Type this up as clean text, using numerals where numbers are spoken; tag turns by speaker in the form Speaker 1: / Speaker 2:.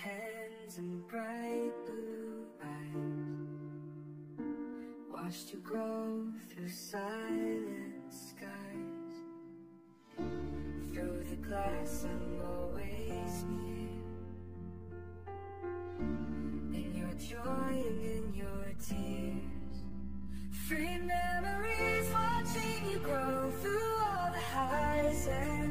Speaker 1: hands and bright blue eyes. Watched you grow through silent skies. Through the glass I'm always near, in your joy and in your tears. Free memories watching you grow through all the highs and